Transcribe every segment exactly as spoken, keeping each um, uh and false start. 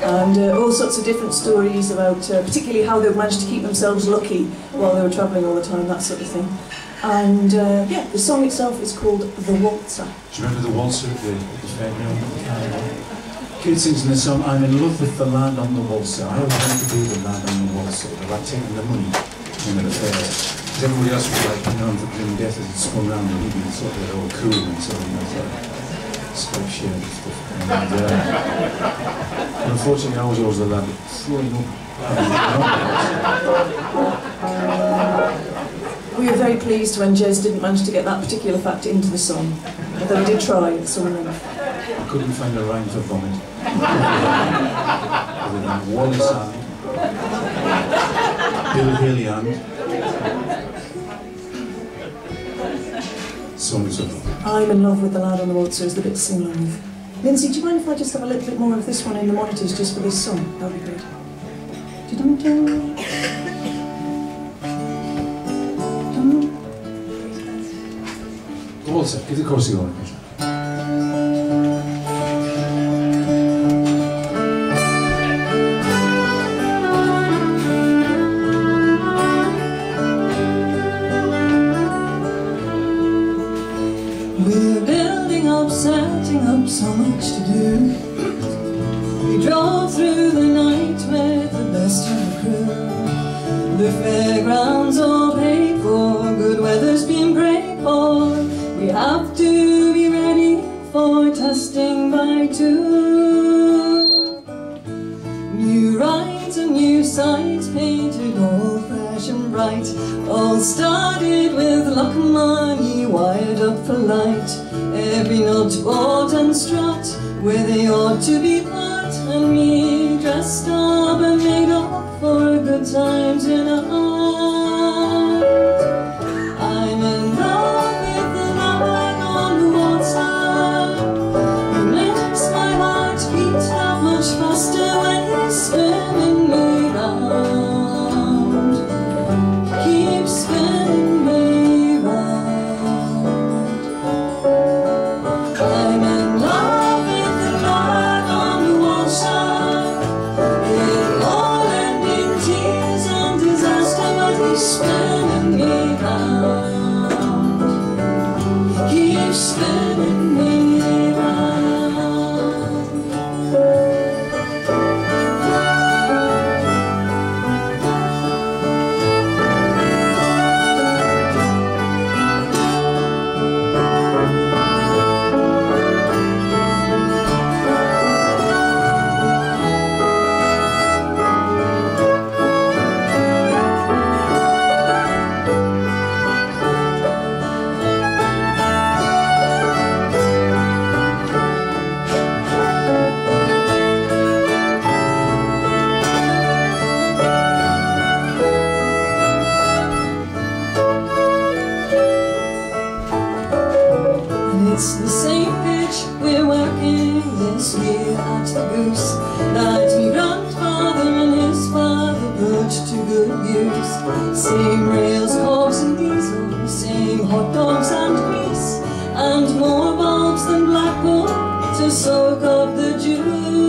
and uh, all sorts of different stories about uh, particularly how they've managed to keep themselves lucky while they were travelling all the time, that sort of thing. And uh, yeah, the song itself is called The Waltzer. Do you remember The Waltzer at the, at the fairground? Kid sings in the song, I'm in love with the land on the waltzer. I always want to be the land on the waltzer. I like taking the money in the fair. Because everybody else was like, you know, for grim death as it spun around and he'd been sort of all cool and sort of, you know, like, straight shit and stuff. And, uh, unfortunately, I was always the lad throwing up. We were very pleased when Jez didn't manage to get that particular fact into the song, although he did try at some length. I couldn't find a rhyme for vomit. Other than Wallace and Bill Haley and songs of I'm in love with the lad on the waltzer is the bit to sing along with. Lindsay, do you mind if I just have a little bit more of this one in the monitors just for this song? That would be great. Dun-dun-dun. The waltzer, give the chorus a go. We're building up, setting up, so much to do. We drove through the night with the best of the crew. The fairgrounds all paid for, good weather's been prayed for. We have to be ready for testing by two. New rides and new sights painted all fresh and bright. All started with luck and money wired up for light. Every nut, bolt and strut where they ought to be put. And me dressed up and made up for good times in a heart. I'm in love with the lad on the waltzer. He makes my heart beat that much faster when he's spinning me round. Keep spinning me round. I'm in love with the lad on the waltzer. It'll all end in tears and disaster, but he's spinning me round. Keep spinning me round. It's the same pitch we're working this year at the Goose that me grandfather and his father put to good use. Same rails, cogs and diesel, same hot dogs and grease, and more bulbs than Blackpool to soak up the juice.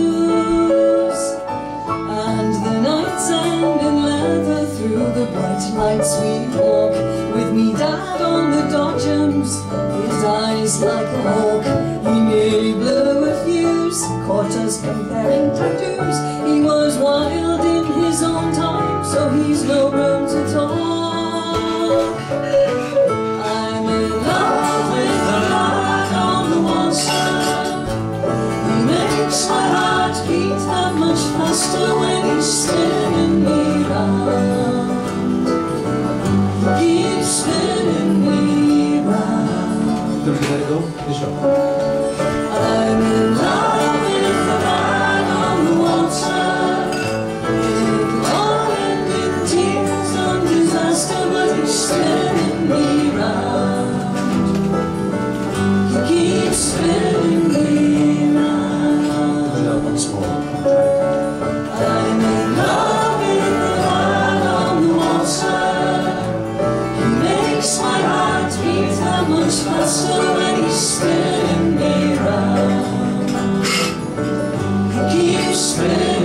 And the nights end in leather through the bright lights we walk, with me dad on the dodgems, his eyes like a hawk. He nearly blew a fuse, caught us comparing tattoos. He was wild in his own time, so he's no room to talk. I'm in love with the lad on the waltzer. He makes my heart beat that much faster when he's spinning me round. Keep spinning me round. Don't you let it go? This show. I'm in love with the man on the waltzer. It'll all end in tears and disaster, but he's spinning me round. He keeps spinning me round. Do that once more. I'm in love with the man on the waltzer. He makes my heart beat that much faster when he's spinning me round. He keeps spinning.